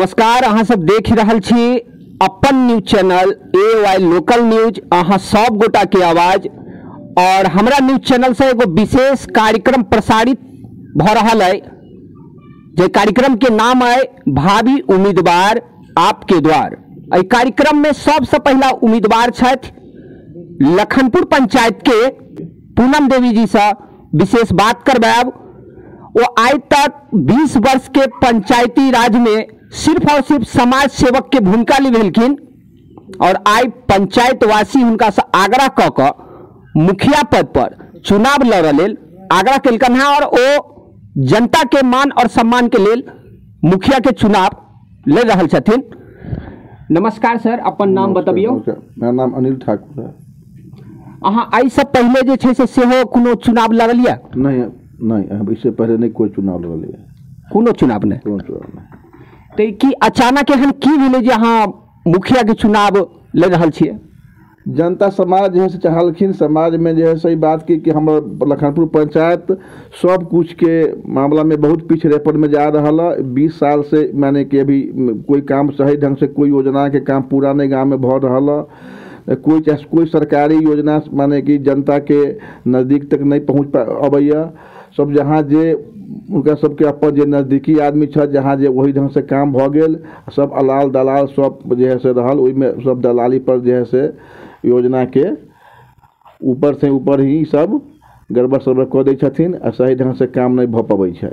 नमस्कार, अहाँ सब देख रहल छी अपन news channel AY local news, अहाँ सब गोटा के आवाज। और हमरा न्यूज चैनल से एगो विशेष कार्यक्रम प्रसारित भ रहल है, जे कार्यक्रम के नाम है भावी उम्मीदवार आपके द्वार। एहि कार्यक्रम में सबसे पहला उम्मीदवार छथि लखनपुर पंचायत के पूनम देवी जी से विशेष बात करबाब। वो आज तक 20 वर्ष के पंचायती राज में सिर्फ और सिर्फ समाज सेवक के भूमिका निभेलखिन और आज पंचायत वासी उनका से आग्रह क के मुखिया पद पर चुनाव लड़े लेल आग्रह केलकन है और वो जनता के मान और सम्मान के लेल मुखिया के चुनाव ले रहल छथिन। नमस्कार सर, अपन नाम बतबियो। मेरा नाम अनिल ठाकुर है। अहाँ आई से पहले जे छे से सेहो कोनो चुनाव लड़लिया? नहीं, इससे पहले नहीं कोई चुनाव लड़लिया। कोनो चुनाव नहीं? तो कि अचानक एहन की भेलै जे अहाँ मुखिया के चुनाव ले रहल छियै? जनता समाज जो है से चाहलखिन, समाज में जो है सही बात की कि हम लखनपुर पंचायत सब कुछ के मामला में बहुत पिछड़ेपन में जा रहा है। 20 साल से माने कि अभी कोई काम सही ढंग से कोई योजना के काम पूरा नहीं गाँव में भ रहा है। कोई सरकारी योजना माने कि जनता के नज़दीक तक नहीं पहुँच अबैया। सब जहाँ जे उनका सबके अपन जे नज़दीकी आदमी छ जहाँ जे वही ढंग से काम भ गेल, सब अलाल दलाल सब जे है से रहल, ओहि में सब दलाली पर जे है से योजना के ऊपर से ऊपर ही सब गड़बड़ सड़बड़ कऽ दै छथिन आ सही ढंग से काम नहीं भ पबै छै।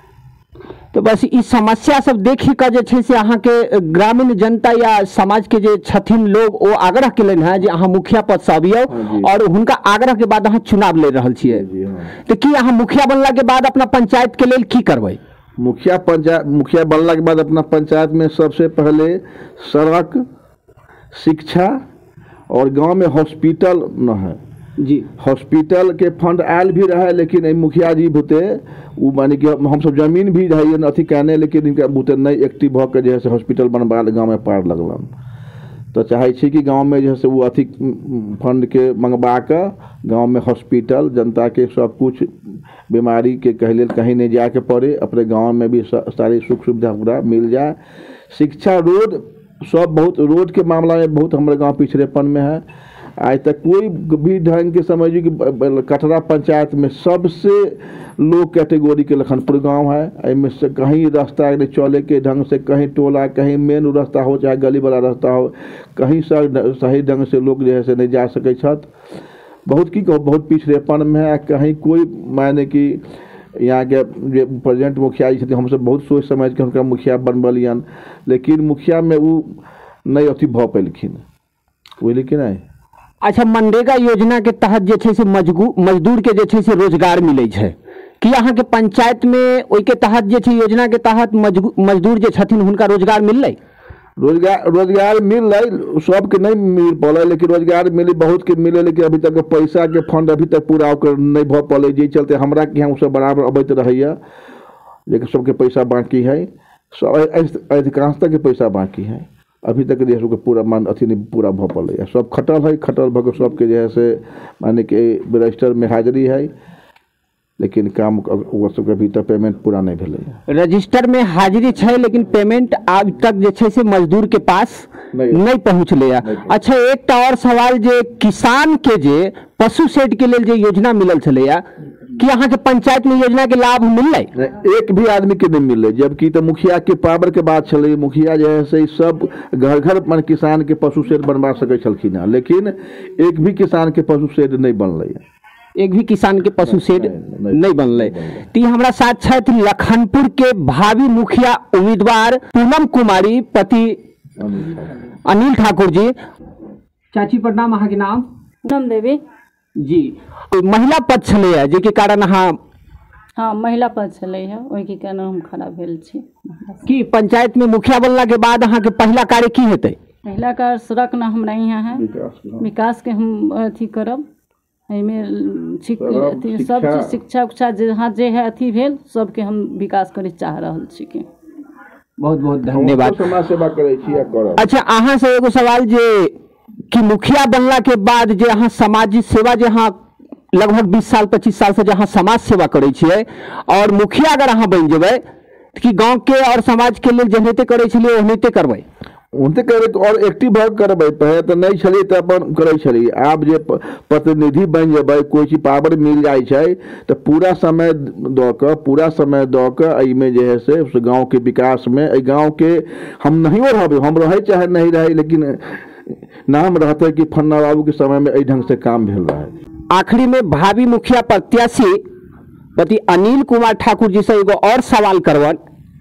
तो बस इस समस्या सब देखी के जे छे से अहाँ के ग्रामीण जनता या समाज के जे छथिन लोग वो आग्रह केलन है जे अहाँ मुखिया पद से अबियो और हुनका आग्रह के बाद अहाँ चुनाव ले रहल छियै। तो की अहाँ मुखिया बनला के बाद अपना पंचायत के लेल की करबै? मुखिया बनला के बाद अपना पंचायत में सबसे पहले सड़क, शिक्षा और गांव में हॉस्पिटल न है जी। हॉस्पिटल के फंड आयल भी रहे, लेकिन मुखिया जी बुते वो मानी कि हम सब जमीन भी रही अथी कहने, लेकिन इनका बुते नहीं एक्टिव भ के जो है से हॉस्पिटल बनवा गाँव में पार लगलन। तो चाहे छी कि गांव में जो है से वो अथी फंड के मंगवा के गाँव में हॉस्पिटल जनता के सब कुछ बीमारी के कहले कहीं नहीं जाके पड़े, अपने गाँव में भी सारी सुख सुविधा पूरा मिल जाए। शिक्षा, रोड सब बहुत, रोड के मामला में बहुत हमारे गांव पिछड़ेपन में है। आज तक कोई भी ढंग के समझिए कि कटरा पंचायत में सबसे लो कैटेगरी के लखनपुर गांव है। इनमें से कहीं रास्ता नहीं चले के ढंग से, कहीं टोला, कहीं मेन रास्ता हो चाहे गली वाला रास्ता हो, कहीं सही ढंग से लोग जो है से नहीं जा सके छत। बहुत की बहुत पिछड़ेपन में है। कहीं कोई मायने कि यहाँ के जो प्रेजेंट मुखिया जी हम सब बहुत सोच समझ के उनका मुखिया बनबलियन, लेकिन मुखिया में वो नहीं अथी भ पैलखिन, बुझलिए कि नहीं। अच्छा, मनरेगा योजना के तहत जे छे से मजदूर के जे छे से रोजगार मिले छे कि अहाँ के पंचायत में ओई के तहत जे छे योजना के तहत मजदूर जे छथिन हुनका रोजगार मिललै? रोजगार मिल रही, सबके नहीं मिल पा, लेकिन रोजगार मिली बहुत के मिले, लेकिन अभी तक पैसा के फंड अभी तक पूरा नहीं भ पाले। जे चलते हमरा के यहाँ सब बराबर अबैत रहैया, लेकिन सबके पैसा बाकी है, सब अधिकांशतः के पैसा बाकी है। अभी तक देश के पूरा मान अथी नहीं पूरा भ पाले। सब खटल है, खटल भ के सबके जो है से माने कि रजिस्टर में हाजिरी है, लेकिन काम वो सबके अभी तक पेमेंट पूरा नहीं भेले। रजिस्टर में हाजिरी है लेकिन पेमेंट आज तक जे छे से मजदूर के पास नहीं पहुँचले। अच्छा, एक और सवाल, जे किसान के जे पशु शेड के लिए जे योजना मिलल छलैया कि अहाँ के पंचायत में योजना के लाभ मिललै? एक भी आदमी के नहीं मिले, जबकि तो मुखिया के पावर के बात चले। मुखिया जो है से सब घर घर मन किसान के पशु शेड बनवा सके छलखिन, लेकिन एक भी किसान के पशु शेड नहीं बनलै। एक भी किसान के पशु शेड नहीं बनलै। ती हमरा साथ छथि लखनपुर के भावी मुखिया उम्मीदवार पूनम कुमारी पति अनिल ठाकुर जी। चाची प्रणाम, अहाँ के नाम? पूनम देवी जी। महिला पद छलैया जे के कारण अहाँ? हाँ, महिला पद छलै है, ओहि के कारण हम खड़ा भेल छी। कि पंचायत में मुखिया बनला के बाद अहाँ के पहला कार्य की हेतै? पहला कार्य सड़क न हमरा यहाँ है, विकास के हम अथी करब। एहिमे सब चीज शिक्षा उक्षा जहाँ जे है अथी भेल सबके हम विकास करे चाह रहल छी के। बहुत बहुत धन्यवाद। समाज सेवा करे छी या करब। अच्छा, अहाँ से एगो सवाल जे कि मुखिया बनला के बाद जे अहाँ सामाजिक सेवा जे अहाँ लगभग 20 साल 25 साल से जहाँ समाज सेवा करे छिए और मुखिया अगर अहाँ बन जेबै कि गांव के और समाज के लिए जेनाहिते करै छलियै ओनाहिते करबै उनते करे और एक्टिव भाग करबै। पहले तो नहीं छलियै तऽ अपन करै छलियै। आब जे प्रतिनिधि बन जेबै, कोई चीज पावर मिल जाय छै तो पूरा समय दऽ कऽ एहिमे जे है से गांव के विकास में, गांव के हम नहीं रहबै, हम रहे चाहे नहीं रहे, लेकिन नाम रहते कि फन्ना बाबू के समय में ढंग से काम भेल रहा। आखिरी में भावी मुखिया प्रत्याशी पति अनिल कुमार ठाकुर जी से एगो और सवाल करवन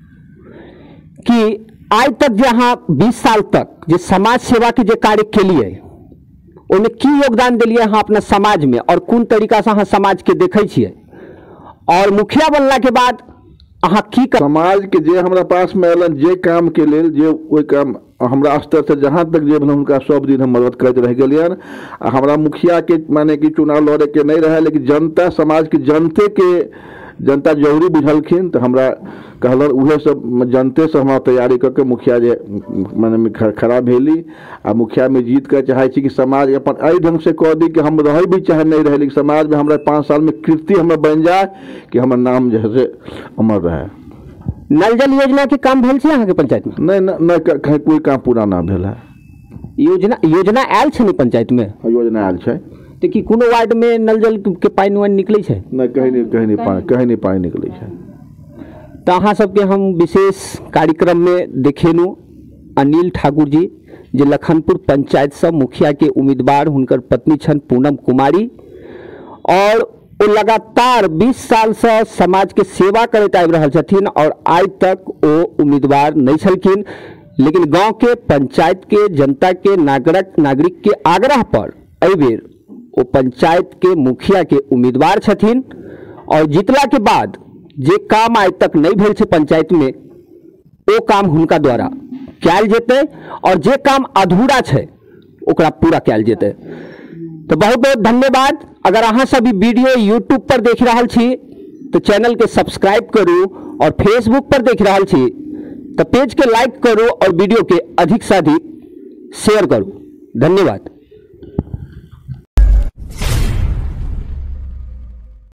कि आज तक जहाँ 20 साल तक जो समाज सेवा के जो कार्य के लिए उन्हें की योगदान दिलिए हाँ अपना समाज में, और कौन तरीका से हाँ समाज के देखे छिए, और मुखिया बनला के बाद अहाँ की समाज के जे हमरा पास में एलन जे काम के लेल, जे कोई काम हमरा स्तर से जहाँ तक जे उनका सब दिन हम मदद करते रह गलियन। हमरा मुखिया के माने कि चुनाव लड़े के नहीं रहे, लेकिन जनता समाज के जनता जरूरी बुझलखिन तो हमरा कहलन उहे सब जनते से हमरा तैयारी करके मुखिया जे माने खड़ा भेली। आ मुखिया में जीत कर चाहे कि समाज अपन एहि ढंग से कह दी कि हम रहे भी चाहे नहीं रहे, लेकिन समाज में हमरा 5 साल में कीर्ति हमरा बन जाए कि हमर नाम जैसे अमर रहे। नल जल योजना के काम भेल छै अहाँ के पंचायत में? नहीं कहीं कोई काम पूरा ना भेल है। योजना आयल छै पंचायत में? योजना आयल छै तो कि कोनो वार्ड में नल जल के पानी वानी निकले छै? नहीं, कहीं नहीं पानी निकले छै। तो अहाँ सबके हम विशेष कार्यक्रम में देखेलू अनिल ठाकुर जी जे लखनपुर पंचायत से मुखिया के उम्मीदवार, हुनकर पत्नी छन पूनम कुमारी, और वो लगातार 20 साल से समाज के सेवा करते आबि रहल छथिन और आज तक वो उम्मीदवार नहीं छलखिन। लेकिन गांव के पंचायत के जनता के नागरिक के आग्रह पर एहि बेर वो पंचायत के मुखिया के उम्मीदवार छथिन, और जीतला के बाद जे काम आज तक नहीं भेल छै पंचायत में वो काम हुनका द्वारा कयल जेतै, और जे काम अधूरा छै ओकरा पूरा कयल जेतै। तो बहुत बहुत धन्यवाद। अगर अहाँ सभी वीडियो यूट्यूब पर देख रहल छी तो चैनल के सब्सक्राइब करू, और फेसबुक पर देख रहल छी तो पेज के लाइक करू और वीडियो के अधिक से अधिक शेयर करू। धन्यवाद।